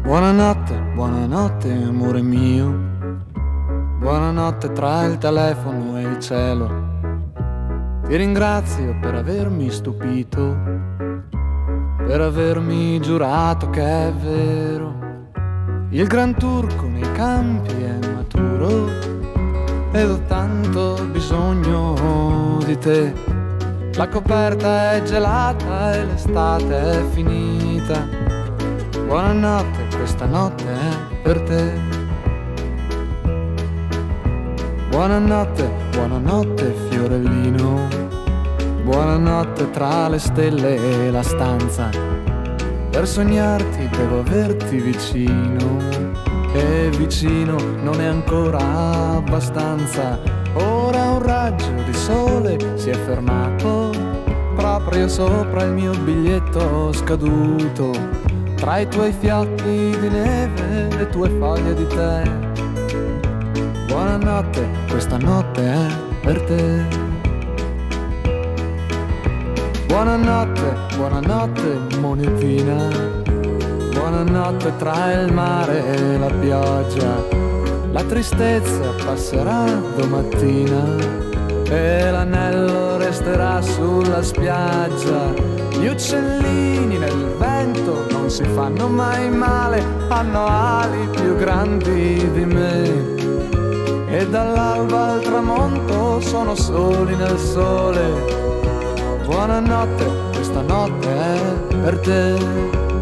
Buonanotte amore mio, buonanotte tra il telefono e il cielo. Ti ringrazio per avermi stupito, per avermi giurato che è vero. Il Gran Turco nei campi è maturo ed ho tanto bisogno di te. La coperta è gelata e l'estate è finita. Buonanotte, questa notte è per te. Buonanotte, buonanotte fiorellino, buonanotte tra le stelle e la stanza. Per sognarti devo averti vicino, e vicino non è ancora abbastanza. Ora un raggio di sole si è fermato proprio sopra il mio biglietto scaduto. Tra i tuoi fiocchi di neve, le tue foglie di tè. Buonanotte, questa notte è per te. Buonanotte, buonanotte monetina, buonanotte tra il mare e la pioggia. La tristezza passerà domattina e l'anello resterà sulla spiaggia. Gli uccellini nel vento non si fanno mai male, hanno ali più grandi di me. E dall'alba al tramonto sono soli nel sole. Buonanotte, questa notte è per te.